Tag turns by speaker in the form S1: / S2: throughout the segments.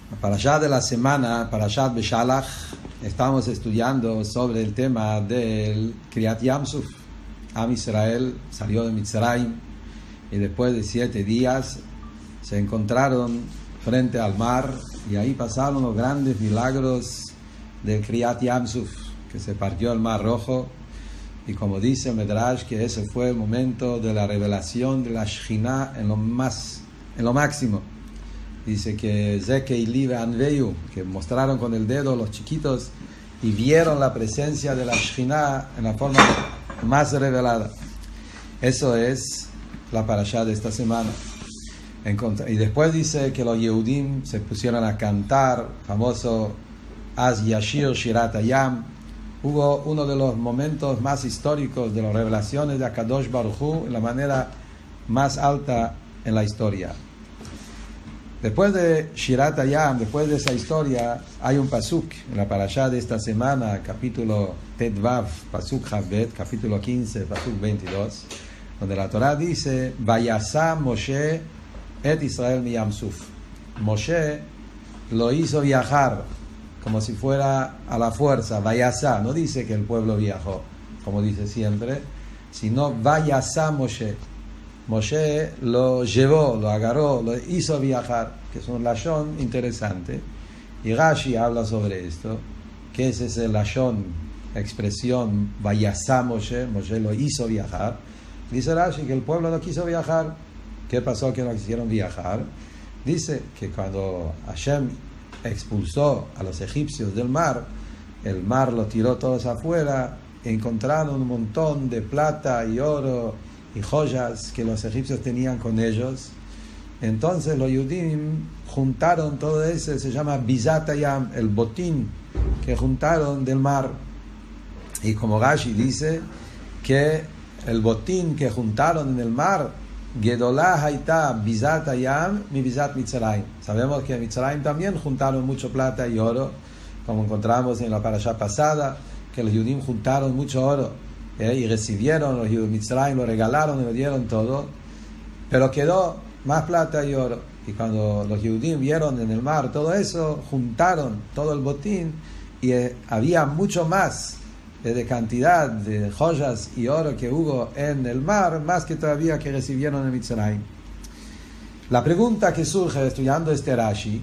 S1: La parashá de la semana, Parashat Beshalach, estamos estudiando sobre el tema del Kriyat Yamsuf. Am Israel salió de Mitzrayim y después de 7 días se encontraron frente al mar y ahí pasaron los grandes milagros del Kriyat Yamsuf, que se partió el mar rojo. Y como dice Medrash, que ese fue el momento de la revelación de la Shekhinah en lo máximo. Dice que Zeke y Live Anveyu, que mostraron con el dedo los chiquitos y vieron la presencia de la Shekhinah en la forma más revelada. Eso es la parashá de esta semana. Y después dice que los Yehudim se pusieron a cantar, famoso Az Yashir Shirat Hayam. Hubo uno de los momentos más históricos de las revelaciones de Akadosh Baruj Hu en la manera más alta en la historia. Después de Shirat Hayam, después de esa historia, hay un pasuk en la parashá de esta semana, capítulo Tetvav, pasuk Chavbet, capítulo 15, pasuk 22, donde la Torah dice: Vayasá Moshe et Israel mi Yamsuf. Moshe lo hizo viajar como si fuera a la fuerza. Vayasá, no dice que el pueblo viajó, como dice siempre, sino Vayasá Moshe. Moshe lo llevó, lo agarró, lo hizo viajar, que es un lashon interesante. Y Rashi habla sobre esto, que es ese lashon, expresión Vayasá Moshe, Moshe lo hizo viajar. Dice Rashi que el pueblo no quiso viajar. ¿Qué pasó que no quisieron viajar? Dice que cuando Hashem expulsó a los egipcios del mar, el mar los tiró todos afuera, encontraron un montón de plata y oro y joyas que los egipcios tenían con ellos. Entonces los Yudim juntaron todo eso, se llama Bizat Hayam, el botín que juntaron del mar. Y como Rashi dice que el botín que juntaron en el mar, Gedolah Haitá Bizat Hayam mi Bizat Mitzrayim. Sabemos que en Mitzrayim también juntaron mucho plata y oro, como encontramos en la parashá pasada, que los Yudim juntaron mucho oro y recibieron los Yudim Mitzrayim, lo regalaron y lo dieron todo, pero quedó más plata y oro. Y cuando los Yudim vieron en el mar todo eso, juntaron todo el botín y había mucho más de cantidad de joyas y oro que hubo en el mar, más que todavía que recibieron en Mitzrayim. La pregunta que surge estudiando este Rashi,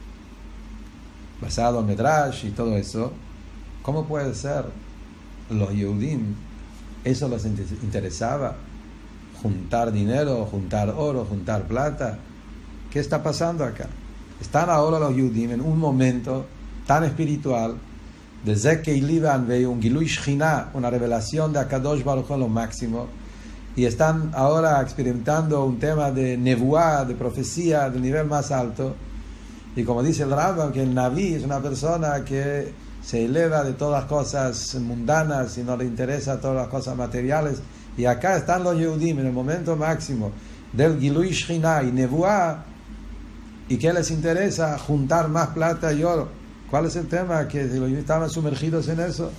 S1: basado en Medrash y todo eso, ¿cómo puede ser los Yehudim eso les interesaba? Juntar dinero, juntar oro, juntar plata. ¿Qué está pasando acá? Están ahora los Yehudim en un momento tan espiritual de Zeke y Live Anveyu, un Gilui Shekhinah, una revelación de Akadosh Baruj Hu en lo máximo, y están ahora experimentando un tema de nevuá, de profecía del nivel más alto. Y como dice el Rambam, que el Naví es una persona que se eleva de todas las cosas mundanas y no le interesa todas las cosas materiales. Y acá están los Yehudim en el momento máximo del Gilui Shekhinah y nevuá, y ¿qué les interesa? Juntar más plata y oro. ¿Cuál es el tema? Que si los Yehudim estaban sumergidos en eso.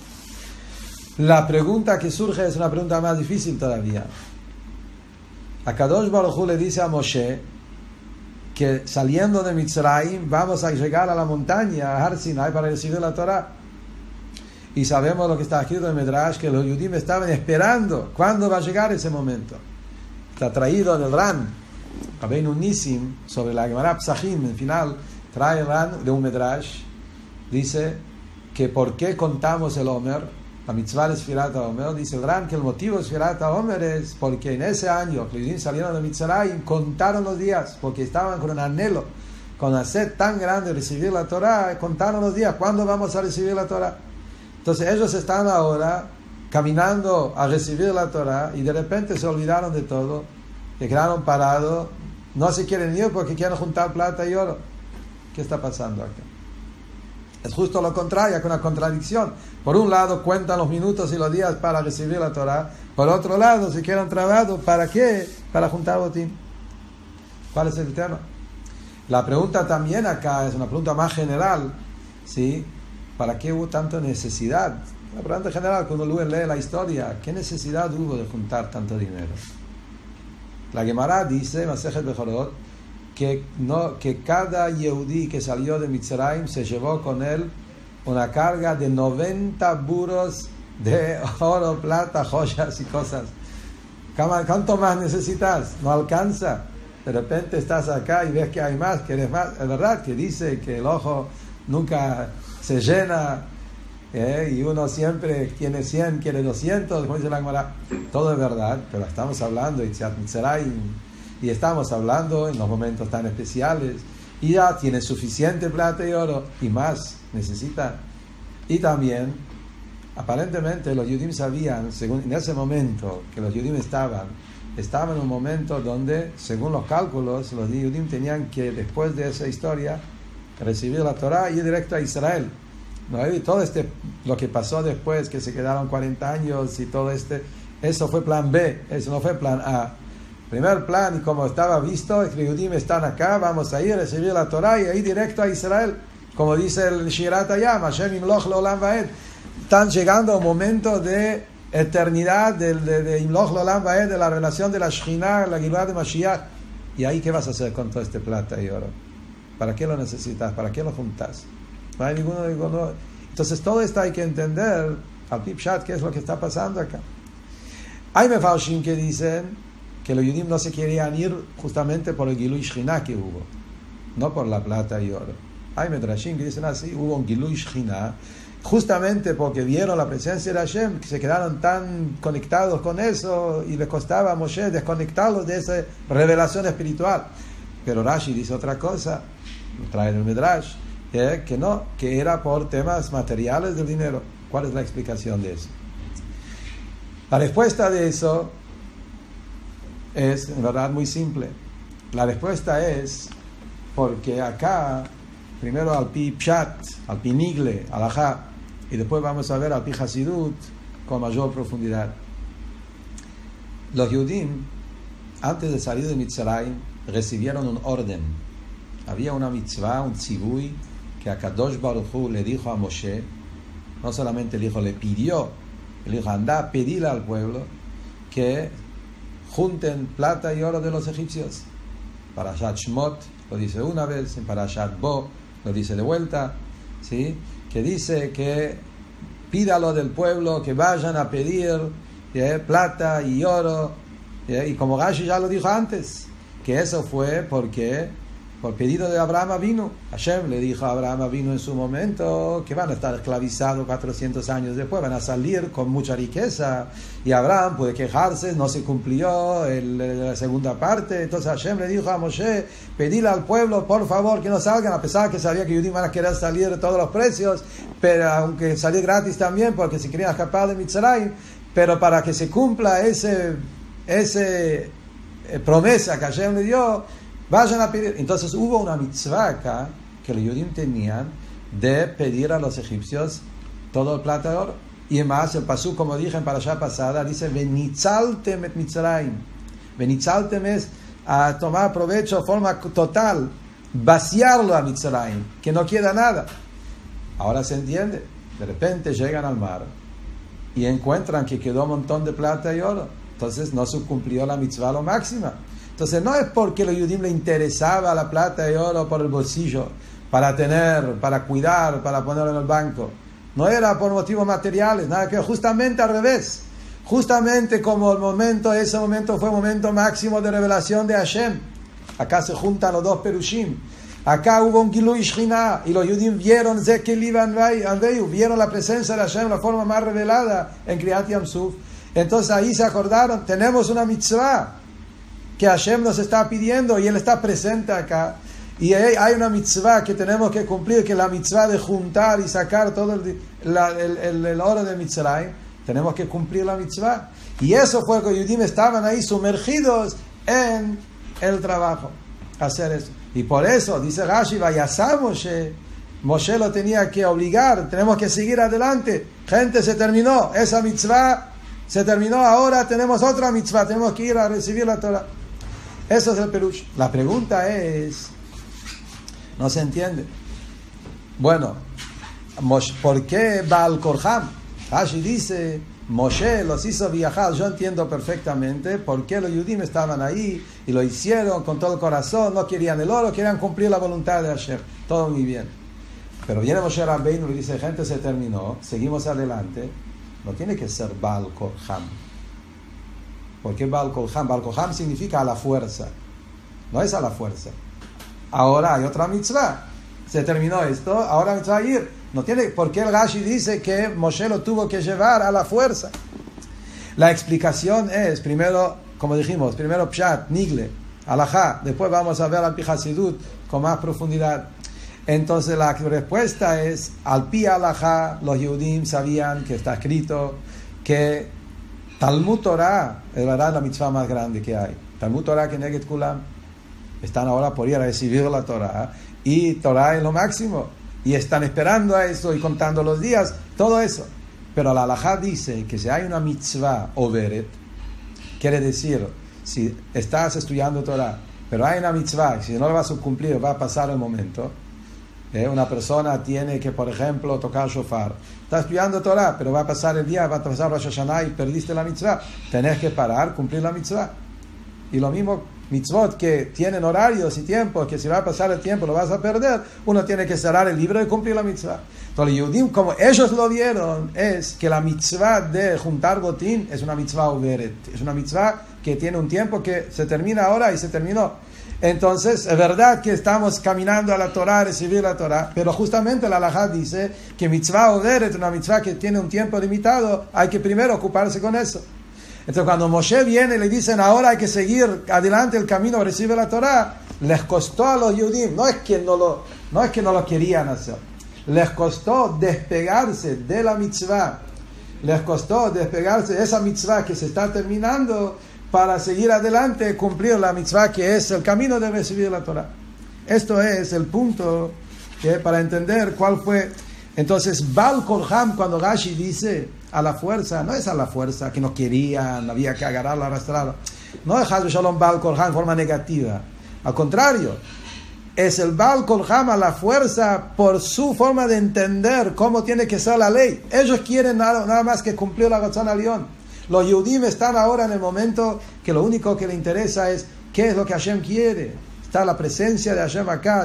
S1: La pregunta que surge es una pregunta más difícil todavía. Akadosh Baruj Hu le dice a Moshe que saliendo de Mitzrayim vamos a llegar a la montaña, a Har Sinai, para recibir la Torah. Y sabemos lo que está escrito en Medrash, que los Yehudim estaban esperando cuándo va a llegar ese momento. Está traído en el Ran, Rabbeinu Nissim, sobre la Gemara Psachim, en final, trae el Ran de un Medrash. Dice que por qué contamos el Omer, la mitzvah de Sfirat HaOmer. Dice el Ran que el motivo de Sfirat HaOmer es porque en ese año que los Yehudim salieron de Mitzrayim, contaron los días, porque estaban con un anhelo, con una sed tan grande de recibir la Torah, contaron los días, ¿cuándo vamos a recibir la Torah? Entonces ellos están ahora caminando a recibir la Torah y de repente se olvidaron de todo, se quedaron parados, no se quieren ir porque quieren juntar plata y oro. ¿Qué está pasando acá? Es justo lo contrario, con una contradicción. Por un lado cuentan los minutos y los días para recibir la Torah, por otro lado se quedan trabados, ¿para qué? Para juntar botín. ¿Cuál es el tema? La pregunta también acá es una pregunta más general, ¿sí? ¿Para qué hubo tanta necesidad? La pregunta general, cuando uno lee la historia, ¿qué necesidad hubo de juntar tanto dinero? La Gemara dice, Masejet Bechorot, que cada Yehudí que salió de Mitzrayim se llevó con él una carga de 90 buros de oro, plata, joyas y cosas. ¿Cuánto más necesitas? No alcanza. De repente estás acá y ves que hay más, que eres más. Es verdad que dice que el ojo nunca se llena, y uno siempre tiene 100, quiere 200, como dice la Gemara. Todo es verdad, pero estamos hablando de Yetziat Mitzrayim, y estamos hablando en los momentos tan especiales, y ya tiene suficiente plata y oro, y más necesita. Y también, aparentemente, los Yudim sabían, según en ese momento que los Yudim estaban en un momento donde, según los cálculos, los Yudim tenían que, después de esa historia, recibir la Torah y ir directo a Israel. ¿No? Y todo lo que pasó después, que se quedaron 40 años y todo eso fue plan B, eso no fue plan A. Primer plan, y como estaba visto, los Yudim están acá, vamos a ir a recibir la Torah y ir directo a Israel. Como dice el Shirat Hayam, Hashem Imloch Leolam Vaed. Están llegando a un momento de eternidad, de Imloch Leolam Vaed, de la relación de la Shekhinah, la Gilá de Mashiach. ¿Y ahí qué vas a hacer con todo este plata y oro? ¿Para qué lo necesitas? ¿Para qué lo juntas? No hay ninguno. Entonces todo esto hay que entender al Pipshat, qué es lo que está pasando acá. Hay mefarshim que dicen que los Yudim no se querían ir justamente por el Gilui Shekhinah que hubo, no por la plata y oro. Hay medrashim que dicen así, hubo un Gilui Shekhinah justamente porque vieron la presencia de Hashem, que se quedaron tan conectados con eso y les costaba a Moshe desconectarlos de esa revelación espiritual. Pero Rashi dice otra cosa, trae el Medrash, que no, que era por temas materiales del dinero. ¿Cuál es la explicación de eso? La respuesta de eso es en verdad muy simple. La respuesta es porque acá, primero al pi pshat, al pi nigle, alajá, y después vamos a ver al pi hasidut con mayor profundidad. Los Yudim, antes de salir de Mitzrayim, recibieron un orden. Había una mitzvah, un tzivui, que a Kadosh Baruch Hu le dijo a Moshe, no solamente le dijo, le pidió, le dijo, anda a pedirle al pueblo que junten plata y oro de los egipcios. Parashat Shmot lo dice una vez, en Parashat Bo lo dice de vuelta, ¿sí? Que dice que pídalo del pueblo, que vayan a pedir plata y oro, y como Rashi ya lo dijo antes, que eso fue porque por pedido de Abraham Avinu. Hashem le dijo a Abraham Avinu en su momento que van a estar esclavizados 400 años después, van a salir con mucha riqueza, y Abraham puede quejarse, no se cumplió la segunda parte. Entonces Hashem le dijo a Moshe, pedile al pueblo por favor que no salgan, a pesar que sabía que Yudim van a querer salir de todos los precios, pero aunque salir gratis también porque se querían escapar de Mitzrayim, pero para que se cumpla ese promesa que Hashem le dio, vayan a pedir. Entonces hubo una mitzvah acá que los Yudim tenían de pedir a los egipcios todo el plata y oro. Y además el pasuk, como dije en parashá pasada, dice venitzaltem et Mitzrayim. Venitzaltem es a tomar provecho de forma total, vaciarlo a Mitzrayim, que no queda nada. Ahora se entiende. De repente llegan al mar y encuentran que quedó un montón de plata y oro. Entonces no se cumplió la mitzvah a lo máxima. Entonces no es porque a los Yudim le interesaba la plata y oro por el bolsillo, para tener, para cuidar, para ponerlo en el banco. No era por motivos materiales, nada que ver, justamente al revés. Justamente como ese momento fue el momento máximo de revelación de Hashem. Acá se juntan los dos perushim. Acá hubo un Gilui Shekhinah y los Yudim vieron vieron la presencia de Hashem de la forma más revelada en Kriyat Yamsuf. Entonces ahí se acordaron, tenemos una mitzvah que Hashem nos está pidiendo y Él está presente acá. Y hay una mitzvah que tenemos que cumplir, que es la mitzvah de juntar y sacar todo el oro de Mitzrayim. Tenemos que cumplir la mitzvah. Y eso fue que los Yudim estaban ahí sumergidos en el trabajo, hacer eso. Y por eso, dice Rashi, Vayasá Moshe, Moshe lo tenía que obligar, tenemos que seguir adelante. Gente, se terminó, esa mitzvah se terminó, ahora tenemos otra mitzvah, tenemos que ir a recibir la Torah. Eso es el perush. La pregunta es, no se entiende. Bueno, ¿por qué Baal Korham? Rashi dice, Moshe los hizo viajar, yo entiendo perfectamente por qué los Yudim estaban ahí y lo hicieron con todo el corazón, no querían el oro, querían cumplir la voluntad de Hashem, todo muy bien. Pero viene Moshe Rabbeinu y dice, gente, se terminó, seguimos adelante, no tiene que ser Baal Kol Ham. ¿Por qué Baal Kol Ham? Baal Kol Ham significa a la fuerza, no es a la fuerza. Ahora hay otra mitzvah, se terminó esto, ahora mitzvah a ir. No tiene por qué el Rashi dice que Moshe lo tuvo que llevar a la fuerza. La explicación es, primero, como dijimos, primero Pshat, Nigle, Alajá, después vamos a ver al Pi Hasidut con más profundidad. Entonces la respuesta es, al Pi Alajá, los Yehudim sabían que está escrito que Talmud Torah es la mitzvah más grande que hay. Talmud Torah que Neged Kulam, están ahora por ir a recibir la Torah, y Torah es lo máximo. Y están esperando a eso y contando los días, todo eso. Pero la halajá dice que si hay una mitzvah overet, quiere decir, si estás estudiando Torah, pero hay una mitzvah, si no la vas a cumplir, va a pasar el momento. Una persona tiene que, por ejemplo, tocar shofar. Estás estudiando Torah, pero va a pasar el día, va a pasar Rosh Hashanah y perdiste la mitzvah. Tenés que parar, cumplir la mitzvah. Y lo mismo mitzvot que tienen horarios y tiempos, que si va a pasar el tiempo lo vas a perder, uno tiene que cerrar el libro y cumplir la mitzvah. Entonces, Yehudim, como ellos lo vieron, es que la mitzvah de juntar botín es una mitzvah overet, es una mitzvah que tiene un tiempo que se termina ahora y se terminó. Entonces, es verdad que estamos caminando a la Torah, a recibir la Torah, pero justamente la halajá dice que mitzvah overet, una mitzvah que tiene un tiempo limitado, hay que primero ocuparse con eso. Entonces cuando Moshe viene y le dicen ahora hay que seguir adelante el camino, recibe la Torah, les costó a los Yudim, no es que no lo querían hacer, les costó despegarse de la mitzvah, les costó despegarse de esa mitzvah que se está terminando para seguir adelante, cumplir la mitzvah que es el camino de recibir la Torah. Esto es el punto para entender cuál fue. Entonces Baal Kol Ham, cuando Rashi dice a la fuerza, no es a la fuerza que no querían, había que agarrarlo, arrastrarlo. No es Haz Shalom Baal Kol Ham en forma negativa. Al contrario, es el Baal Kol Ham a la fuerza por su forma de entender cómo tiene que ser la ley. Ellos quieren nada más que cumplir la Ratzon Alión. Los Yehudim están ahora en el momento que lo único que les interesa es qué es lo que Hashem quiere. Está la presencia de Hashem acá,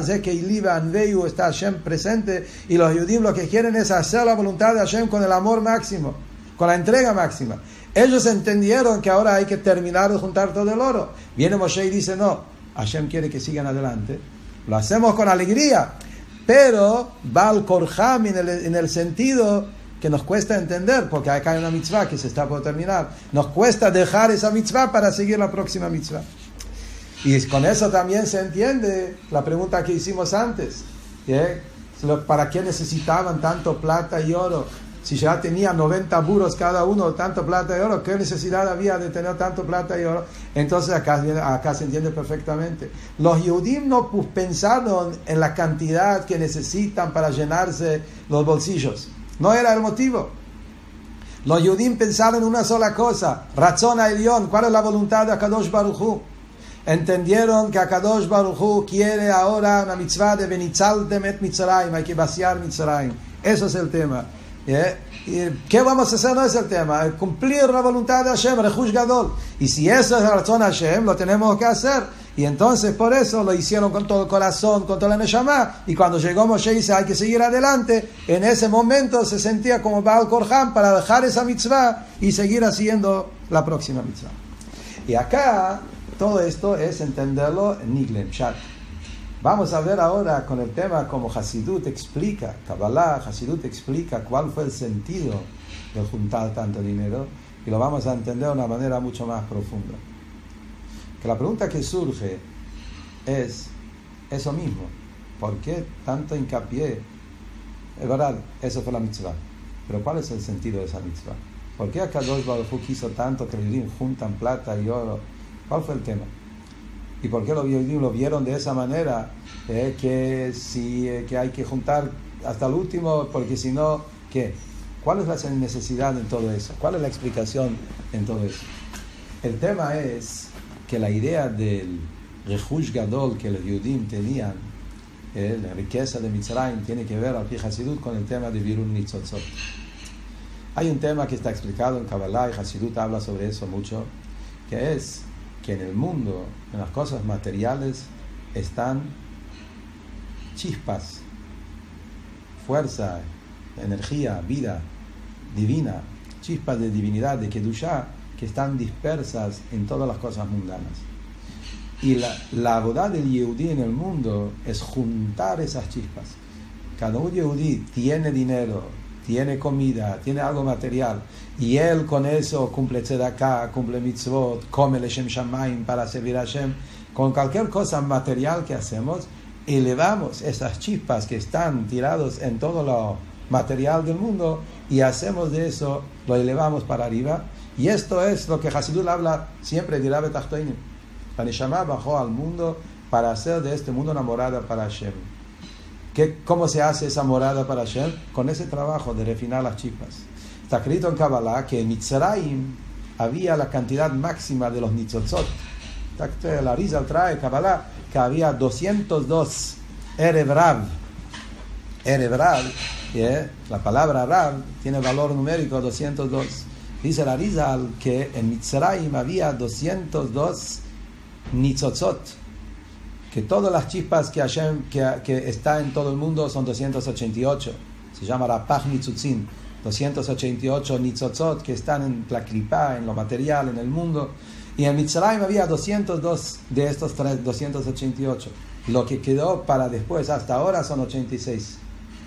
S1: está Hashem presente, y los Yudim lo que quieren es hacer la voluntad de Hashem con el amor máximo, con la entrega máxima. Ellos entendieron que ahora hay que terminar de juntar todo el oro. Viene Moshe y dice, no, Hashem quiere que sigan adelante, lo hacemos con alegría, pero Baal Kol Ham en el sentido que nos cuesta entender, porque acá hay una mitzvah que se está por terminar, nos cuesta dejar esa mitzvah para seguir la próxima mitzvah. Y con eso también se entiende la pregunta que hicimos antes, ¿para qué necesitaban tanto plata y oro? Si ya tenían 90 burros cada uno, tanto plata y oro, ¿qué necesidad había de tener tanto plata y oro? Entonces acá se entiende perfectamente. Los Yehudim no pensaron en la cantidad que necesitan para llenarse los bolsillos. No era el motivo. Los Yehudim pensaron en una sola cosa, Ratzon Elyon, ¿cuál es la voluntad de Akadosh Baruch Hu? Entendieron que Akadosh Baruch Hu quiere ahora una mitzvah de Benitzaltem et Mitzrayim, hay que vaciar Mitzrayim. Eso es el tema. ¿Y qué vamos a hacer? No es el tema. Cumplir la voluntad de Hashem, Rehush Gadol. Y si eso es la razón de Hashem, lo tenemos que hacer. Y entonces por eso lo hicieron con todo el corazón, con toda la neshama. Y cuando llegó Moshe y dice hay que seguir adelante, en ese momento se sentía como Baal Kol Ham para dejar esa mitzvah y seguir haciendo la próxima mitzvah. Y acá todo esto es entenderlo en Niglem Shat. Vamos a ver ahora con el tema como Hasidut explica, Kabbalah, Hasidut explica cuál fue el sentido de juntar tanto dinero, y lo vamos a entender de una manera mucho más profunda. Que la pregunta que surge es eso mismo, ¿por qué tanto hincapié? Es verdad, eso fue la mitzvah, pero ¿cuál es el sentido de esa mitzvah? ¿Por qué Akadosh Baruj Hu quiso tanto que los Yehudim juntan plata y oro? ¿Cuál fue el tema? ¿Y por qué los Yehudim lo vieron de esa manera? Que hay que juntar hasta el último, porque si no, ¿qué? ¿Cuál es la necesidad en todo eso? ¿Cuál es la explicación en todo eso? El tema es que la idea del Rehush Gadol que los Yehudim tenían, la riqueza de Mitzrayim, tiene que ver al Pi Hasidut con el tema de Birur Nitzotzot. Hay un tema que está explicado en Kabbalah y Hasidut habla sobre eso mucho, que es que en el mundo, en las cosas materiales, están chispas, fuerza, energía, vida divina, chispas de divinidad, de Kedushá, que están dispersas en todas las cosas mundanas. Y la avodah del Yehudí en el mundo es juntar esas chispas. Cada un Yehudí tiene dinero, tiene comida, tiene algo material, y él con eso cumple tzedakah, cumple mitzvot, come leshem shamayim para servir a Hashem. Con cualquier cosa material que hacemos, elevamos esas chispas que están tirados en todo lo material del mundo y hacemos de eso, lo elevamos para arriba. Y esto es lo que Hasidut habla siempre de Rabbe Tachtoinim. La Neshama bajó al mundo para hacer de este mundo una morada para Hashem. ¿Cómo se hace esa morada para Hashem? Con ese trabajo de refinar las chispas. Está escrito en Kabbalah que en Mitzrayim había la cantidad máxima de los nitzotzot. La Arizal trae Kabbalah que había 202 Erev Rav. Erev Rav, la palabra Rav tiene valor numérico 202. Dice la Arizal que en Mitzrayim había 202 nitzotzot, que todas las chispas que Hashem, que está en todo el mundo son 288. Se llama Rapach Nitzutzin, 288 nitzotzot que están en la klipa, en lo material, en el mundo. Y en Mitzrayim había 202 de estos 288. Lo que quedó para después, hasta ahora, son 86.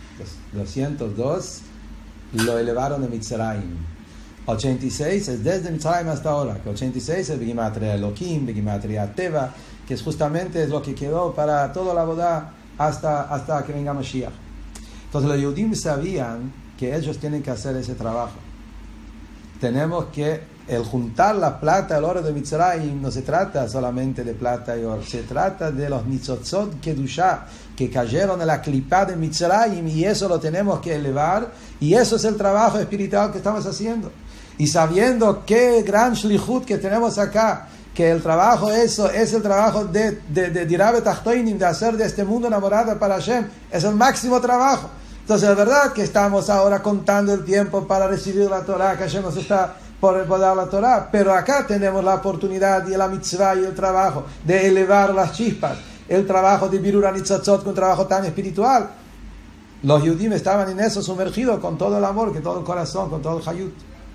S1: 202 lo elevaron de Mitzrayim. 86 es desde Mitzrayim hasta ahora, que 86 es Begimatria Elohim, Begimatria Teva, que es justamente lo que quedó para toda la boda hasta que venga Mashiach. Entonces los Yehudim sabían que ellos tienen que hacer ese trabajo. Tenemos que, el juntar la plata, el oro de Mitzrayim, no se trata solamente de plata y oro, se trata de los nitzotzot Kedushá, que cayeron en la clipa de Mitzrayim, y eso lo tenemos que elevar, y eso es el trabajo espiritual que estamos haciendo. Y sabiendo qué gran shlichut que tenemos acá, que el trabajo, eso es el trabajo de Rabbe Tachtoinim, de hacer de este mundo una morada para Hashem, es el máximo trabajo. Entonces es verdad que estamos ahora contando el tiempo para recibir la Torah, que Hashem nos está por dar la Torah, pero acá tenemos la oportunidad y la mitzvah y el trabajo de elevar las chispas, el trabajo de Birur HaNitzotzot, un trabajo tan espiritual. Los Yehudim estaban en eso sumergidos con todo el amor, con todo el corazón, con todo el hayut.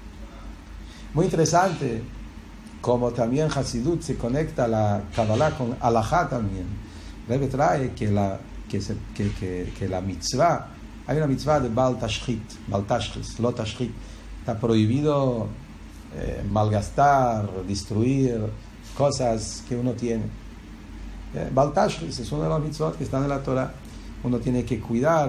S1: Muy interesante como también Hasidut se conecta la Kabbalah con Alajá también. Rebbe trae que la mitzvah, hay una mitzvah de Bal Tashchit, Lo Tashchit. Está prohibido malgastar, destruir cosas que uno tiene. Bal Tashchit es uno de los mitzvot que están en la Torah. Uno tiene que cuidar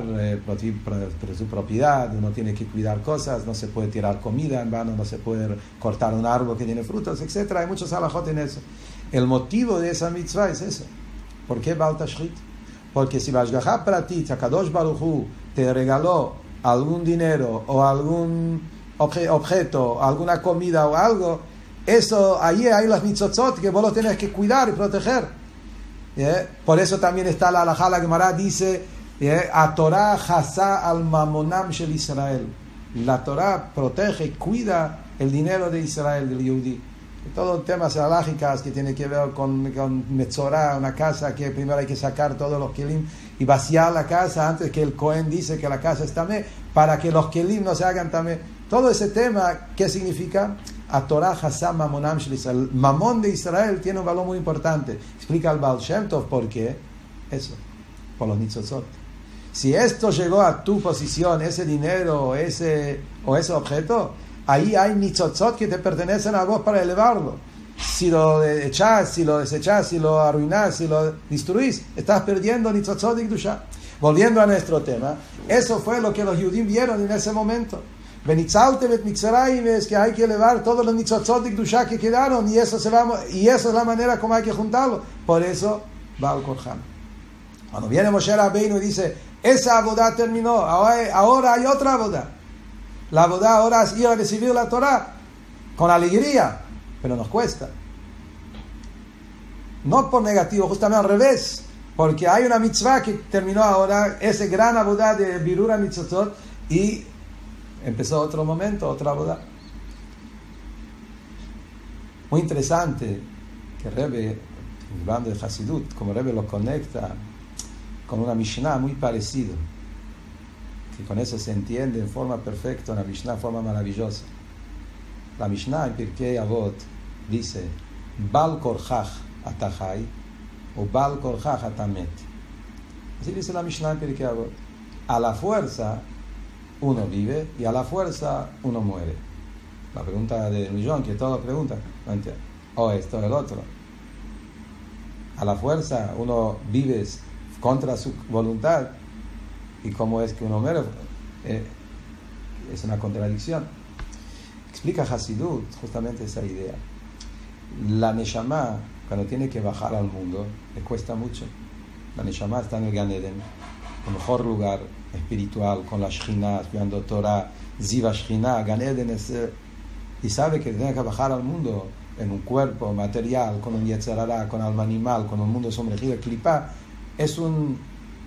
S1: su propiedad, uno tiene que cuidar cosas, no se puede tirar comida en vano, no se puede cortar un árbol que tiene frutos, etc. Hay muchos halajot en eso. El motivo de esa mitzvah es eso. ¿Por qué Bal Tashchit? Porque si Bashgaha Pratit, Akadosh Baruch Hu te regaló algún dinero o algún objeto, alguna comida o algo, eso, ahí hay las mitzotzot que vos lo tienes que cuidar y proteger. Por eso también está la halajá, la Gemara dice a Torah hasá al mamonam shel Israel. La Torah protege y cuida el dinero de Israel, del Yehudi. Todos temas halajicas que tienen que ver con Metzorah, una casa que primero hay que sacar todos los kelim y vaciar la casa antes que el Cohen dice que la casa está tamé, para que los kelim no se hagan tamé. Todo ese tema, ¿qué significa? A Torah Hasam Mamonam Shel Israel. El mamón de Israel tiene un valor muy importante. Explica el Baal Shem Tov por qué. Eso, por los nitzotzot. Si esto llegó a tu posición, ese dinero o ese objeto, ahí hay nitzotzot que te pertenecen a vos para elevarlo. Si lo echás, si lo desechás, si lo arruinás, si lo destruís, estás perdiendo nitzotzot de Kedusha. Volviendo a nuestro tema, eso fue lo que los Yehudim vieron en ese momento. Benitzaltem et Mitzrayim, es que hay que elevar todos los nitzotzot de Kedusha que quedaron, y eso es la manera como hay que juntarlo. Por eso va al Korhan. Cuando viene Moshe Rabbeinu y dice, esa abodá terminó, ahora hay otra abodá. La abodá ahora es ir a recibir la Torah con alegría, pero nos cuesta. No por negativo, justamente al revés, porque hay una mitzvah que terminó ahora, ese gran abodá de Birur HaNitzotzot, y empezó otro momento, otra boda. Muy interesante que Rebbe, hablando de Hasidut, como Rebbe lo conecta con una Mishnah muy parecido, que con eso se entiende en forma perfecta, una Mishnah, forma maravillosa. La Mishnah en Pirkei Avot dice, Bal Korchach Atachai o Bal Korchach Atamet. Así dice la Mishnah en Pirkei Avot. A la fuerza uno vive y a la fuerza uno muere. La pregunta del millón, que todos preguntan, no entiendo. O esto o el otro. A la fuerza uno vive contra su voluntad. ¿Y cómo es que uno muere? Es una contradicción. Explica Hasidut justamente esa idea. La Neshama, cuando tiene que bajar al mundo, le cuesta mucho. La Neshama está en el Gan Eden, el mejor lugar espiritual, con la Shekhinah, estudiando Torah, Ziva Shekhinah, Gan Eden es... y sabe que tiene que bajar al mundo en un cuerpo material, con un Yetzer Hara, con alma animal, con un mundo sumergido, Klipá, es un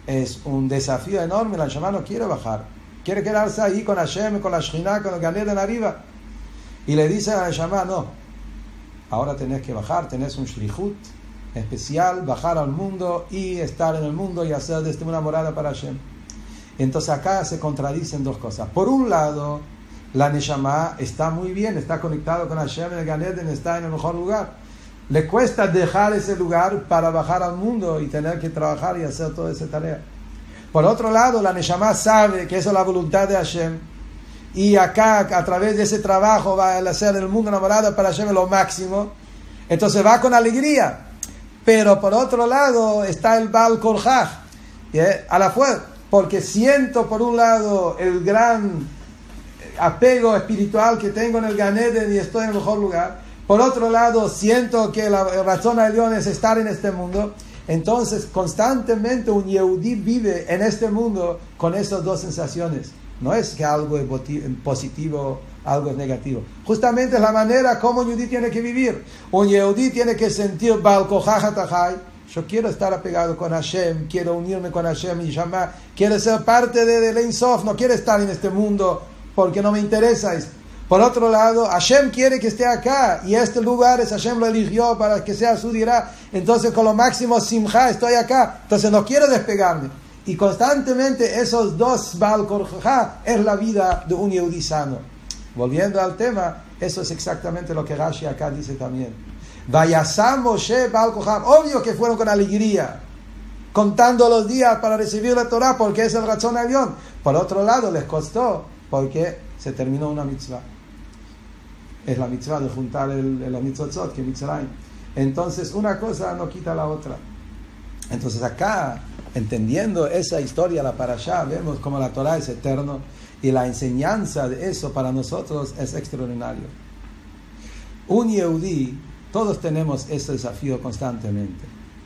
S1: desafío enorme. La Neshama no quiere bajar, quiere quedarse ahí con Hashem, con la Shekhinah, con el Gan Eden arriba. Y le dice a la Neshama, no, ahora tenés que bajar, tenés un shlichut especial, bajar al mundo y estar en el mundo y hacer de una morada para Hashem. Entonces acá se contradicen dos cosas. Por un lado, la Neshama está muy bien, está conectado con Hashem en el Gan Eden, está en el mejor lugar. Le cuesta dejar ese lugar para bajar al mundo y tener que trabajar y hacer toda esa tarea. Por otro lado, la Neshama sabe que eso es la voluntad de Hashem. Y acá, a través de ese trabajo, va a hacer el mundo enamorado para Hashem lo máximo. Entonces va con alegría. Pero por otro lado está el Baal Korchach, a la fuerza. Porque siento por un lado el gran apego espiritual que tengo en el Gan Eden y estoy en el mejor lugar. Por otro lado siento que la razón de Dios es estar en este mundo. Entonces constantemente un Yehudí vive en este mundo con esas dos sensaciones. No es que algo es positivo, algo es negativo. Justamente es la manera como un Yehudí tiene que vivir. Un Yehudí tiene que sentir Baal Korchach Atachai. Yo quiero estar apegado con Hashem, quiero unirme con Hashem y llamar, quiero ser parte del Ein Sof, no quiero estar en este mundo porque no me interesa. Por otro lado, Hashem quiere que esté acá y este lugar es Hashem lo eligió para que sea su dirá. Entonces con lo máximo simcha estoy acá, entonces no quiero despegarme. Y constantemente esos dos Baal Korchach es la vida de un Yehudí sano. Volviendo al tema, eso es exactamente lo que Rashi acá dice también. Vayasam Moshe Baal Korchach, obvio que fueron con alegría, contando los días para recibir la Torah, porque es el razón de avión. Por otro lado, les costó, porque se terminó una mitzvah. Es la mitzvah de juntar los mitzvotzot, que Mitzrayim. Entonces, una cosa no quita la otra. Entonces, acá, entendiendo esa historia, la parashá, vemos como la Torah es eterno y la enseñanza de eso para nosotros es extraordinario. Un Yehudí, todos tenemos ese desafío constantemente.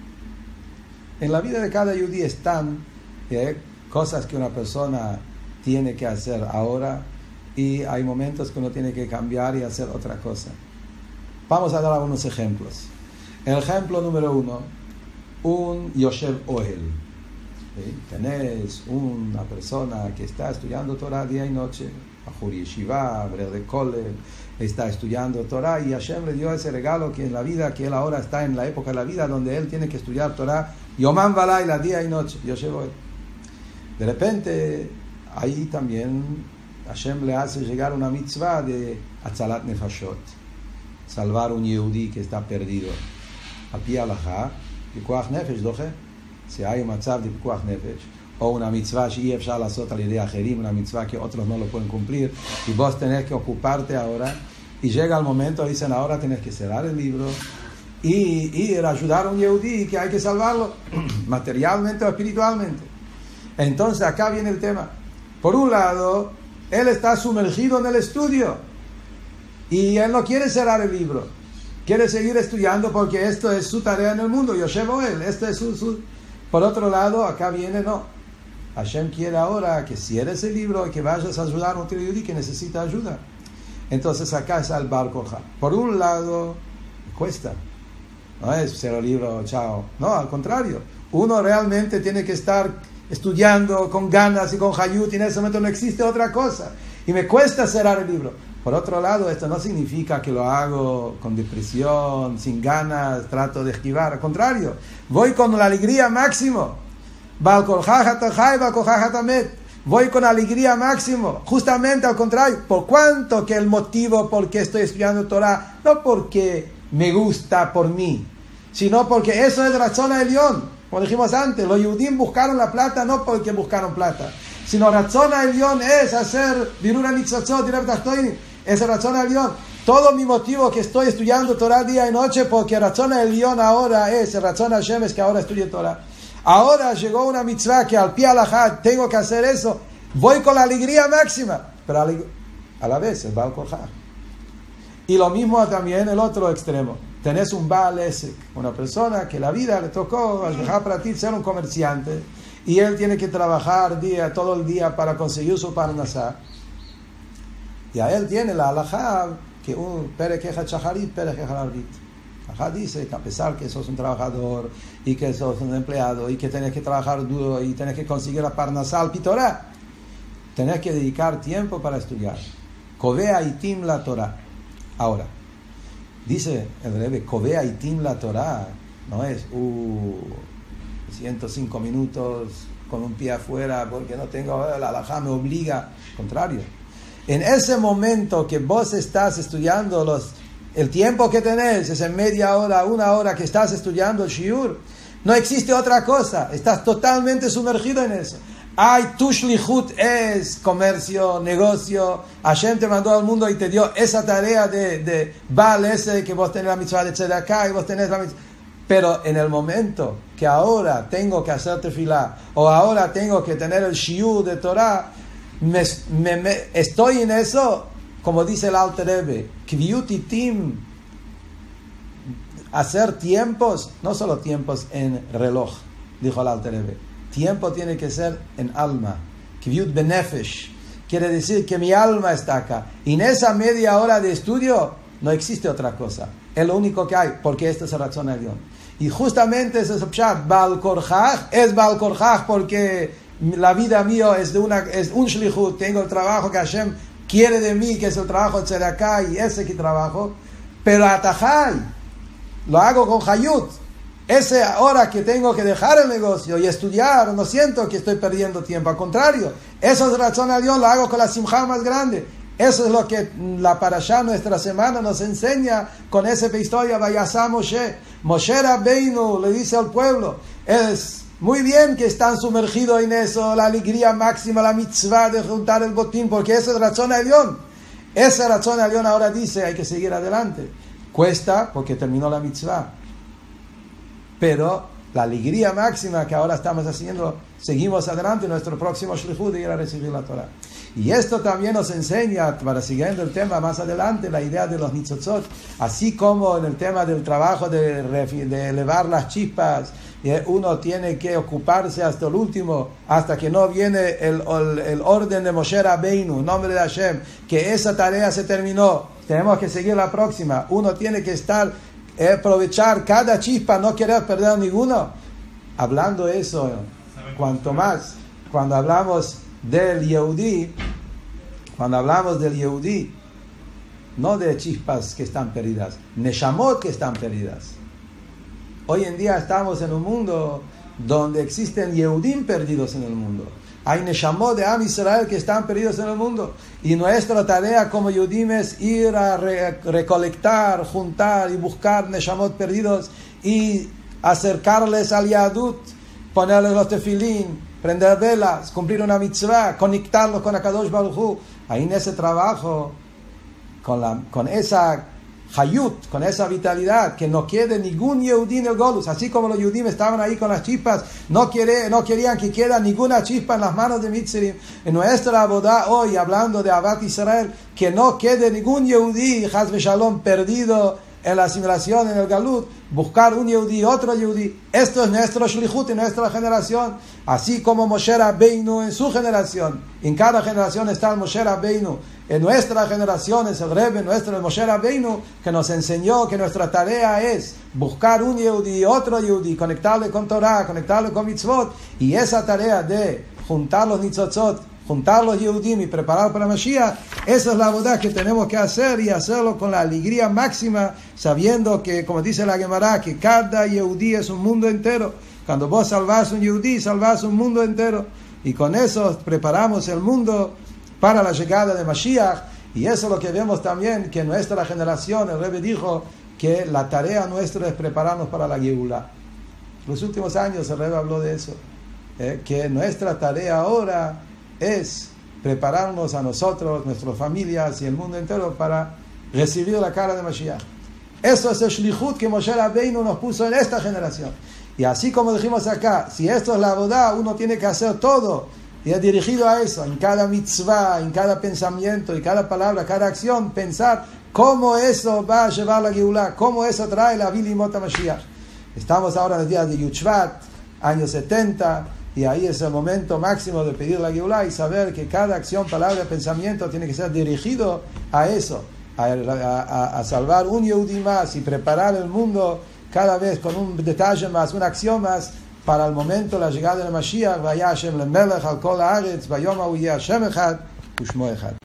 S1: En la vida de cada Yehudí están cosas que una persona tiene que hacer ahora y hay momentos que uno tiene que cambiar y hacer otra cosa. Vamos a dar algunos ejemplos. El ejemplo número 1, un Yoshev Ohel. Tenés una persona que está estudiando Torah día y noche, Bajur Yeshiva, Brer de Kollel, está estudiando Torah y Hashem le dio ese regalo que en la vida, que él ahora está en la época de la vida donde él tiene que estudiar Torah, Yomam Balayla, día y noche, Yoshev Ohel. De repente, ahí también Hashem le hace llegar una mitzvah de Atzalat Nefashot, salvar un Yehudí que está perdido. Al pi halajá, Pikuach Nefesh, doje. Si hay un matzav de Pikuach Nefesh, o una mitzvah שאי אפשר לעשות על ידי אחרים, una mitzvah que otros no lo pueden cumplir, y vos tenés que ocuparte ahora, y llega el momento, dicen, ahora tenés que cerrar el libro, y ir a ayudar a un Yehudí que hay que salvarlo, materialmente o espiritualmente. Entonces acá viene el tema. Por un lado, él está sumergido en el estudio, y él no quiere cerrar el libro, quiere seguir estudiando porque esto es su tarea en el mundo, Yoshev Ohel, esto es su... Por otro lado, acá viene, no, Hashem quiere ahora que cierres el libro y que vayas a ayudar a un Yehudí que necesita ayuda. Entonces acá está el Baal Korchach. Por un lado, cuesta, no es cerrar el libro, chao, no, al contrario, uno realmente tiene que estar estudiando con ganas y con hayut, y en ese momento no existe otra cosa. y me cuesta cerrar el libro. Por otro lado, esto no significa que lo hago con depresión, sin ganas, trato de esquivar. Al contrario, voy con la alegría máximo. Voy con alegría máximo. Justamente al contrario, por cuanto que el motivo por qué estoy estudiando Torah, no porque me gusta por mí, sino porque eso es Ratzon Elyon. Como dijimos antes, los Yehudim buscaron la plata no porque buscaron plata, sino Ratzon Elyon es hacer Birur HaNitzotzot, Direct Tachtonim. Es Ratzon Elyon. Todo mi motivo que estoy estudiando Torah día y noche, porque Ratzon Elyon ahora es, el Ratzon Hashem es que ahora estudie Torah. Ahora llegó una mitzvah que al pie alajá tengo que hacer eso. Voy con la alegría máxima, pero a la vez es Baal Korjah. Y lo mismo también el otro extremo. Tenés un Baal Esek, una persona que la vida le tocó dejar para ti ser un comerciante y él tiene que trabajar todo el día para conseguir su parnasá. Y a él tiene la alajá que un perekeja chaharit, perekeja arbit. Ajá, dice que a pesar que sos un trabajador y que sos un empleado y que tenés que trabajar duro y tenés que conseguir la parnasá al pitorá, tenés que dedicar tiempo para estudiar. Kovea itim la Torah. Ahora, dice el Rebbe, Kovea itim la Torah, no es 105 minutos con un pie afuera porque no tengo la alajá, me obliga. Al contrario, en ese momento que vos estás estudiando el tiempo que tenés es en media hora, una hora que estás estudiando el shiur. No existe otra cosa. Estás totalmente sumergido en eso. Tu shlichut es comercio, negocio. Hashem te mandó al mundo y te dio esa tarea de Baal ese, que vos tenés la mitzvah de Tzedakah y vos tenés la mitzvah. Pero en el momento que ahora tengo que hacer tefilá o ahora tengo que tener el shiur de Torah, estoy en eso. Como dice el Alter Rebbe, Kviutitim, hacer tiempos, no solo tiempos en reloj, dijo el Alter Rebbe, tiempo tiene que ser en alma, Kviut benefesh, quiere decir que mi alma está acá, y en esa media hora de estudio no existe otra cosa, es lo único que hay, porque esto es el Ratzon Elyon. Y justamente ese es el Pshat, Baal Korjah, es Baal Korjah porque la vida mía es un shlichut, tengo el trabajo que Hashem quiere de mí, que es el trabajo de Tzedakah y ese que trabajo, pero atajay, lo hago con hayut. Esa hora que tengo que dejar el negocio y estudiar, no siento que estoy perdiendo tiempo, al contrario, eso es Ratzon Elyon, lo hago con la simja más grande. Eso es lo que la parashá nuestra semana nos enseña con esa historia, Vayasá Moshe. Moshe Rabbeinu le dice al pueblo, es muy bien que están sumergidos en eso, la alegría máxima, la mitzvah de juntar el botín, porque eso es Ratzon Elyon. Ese Ratzon Elyon ahora dice, hay que seguir adelante. Cuesta porque terminó la mitzvah. Pero la alegría máxima que ahora estamos haciendo, seguimos adelante en nuestro próximo shlichut de ir a recibir la Torah. Y esto también nos enseña, para siguiendo el tema más adelante, la idea de los nitzotzot, así como en el tema del trabajo de elevar las chispas, uno tiene que ocuparse hasta el último, hasta que no viene el orden de Moshe Rabbeinu, en nombre de Hashem, que esa tarea se terminó, tenemos que seguir la próxima, uno tiene que aprovechar cada chispa, no querer perder ninguno. Hablando eso, cuanto más, cuando hablamos del Yehudí, no de chispas que están perdidas, Neshamot que están perdidas. Hoy en día estamos en un mundo donde existen Yehudim perdidos en el mundo. Hay Neshamot de Am Israel que están perdidos en el mundo. Y nuestra tarea como Yehudim es ir a recolectar, juntar y buscar Neshamot perdidos y acercarles al Yahadut, ponerles los tefilín, prender velas, cumplir una mitzvah, conectarlos con Akadosh Baruj Hu. Ahí en ese trabajo, con esa hayut, con esa vitalidad, que no quede ningún Yehudí en el Golus, así como los Yehudim estaban ahí con las chispas, no querían que quede ninguna chispa en las manos de Mitzrim. En nuestra boda hoy, hablando de Avat Israel, que no quede ningún Yehudí, Chas v'Shalom, perdido en la asimilación, en el Galut, buscar un Yehudí, otro Yehudí. Esto es nuestro shlichut en nuestra generación, así como Moshe Rabbeinu en su generación. En cada generación está el Moshe Rabbeinu. En nuestra generación es el Rebbe, nuestro el Moshe Rabbeinu, que nos enseñó que nuestra tarea es buscar un Yehudí, otro Yehudí, conectarle con Torah, conectarle con mitzvot, y esa tarea de juntar los nitzotzot juntar los Yehudim y preparar para Mashiach, esa es la boda que tenemos que hacer y hacerlo con la alegría máxima, sabiendo que, como dice la Gemara, que cada Yehudí es un mundo entero. Cuando vos salvás un Yehudí, salvás un mundo entero. Y con eso preparamos el mundo para la llegada de Mashiach. Y eso es lo que vemos también, que nuestra generación, el Rebbe dijo que la tarea nuestra es prepararnos para la Geulá. Los últimos años el Rebbe habló de eso, que nuestra tarea ahora es prepararnos a nosotros, nuestras familias y el mundo entero para recibir la cara de Mashiach. Eso es el shlichut que Moshe Rabbeinu nos puso en esta generación. Y así como dijimos acá, si esto es la boda, uno tiene que hacer todo y es dirigido a eso, en cada mitzvah, en cada pensamiento, en cada palabra, cada acción, pensar cómo eso va a llevar la Geulá, cómo eso trae la Bilimot Mashiach. Estamos ahora en el día de Yud Shvat, año 70, y ahí es el momento máximo de pedir la Geulá y saber que cada acción, palabra, pensamiento tiene que ser dirigido a eso, a salvar un Yehudi más y preparar el mundo cada vez con un detalle más, una acción más para el momento, la llegada de Mashiach. Vaya Hashem lemelech al kol haaretz, vayom hu yeh Hashem echad ushmo echad.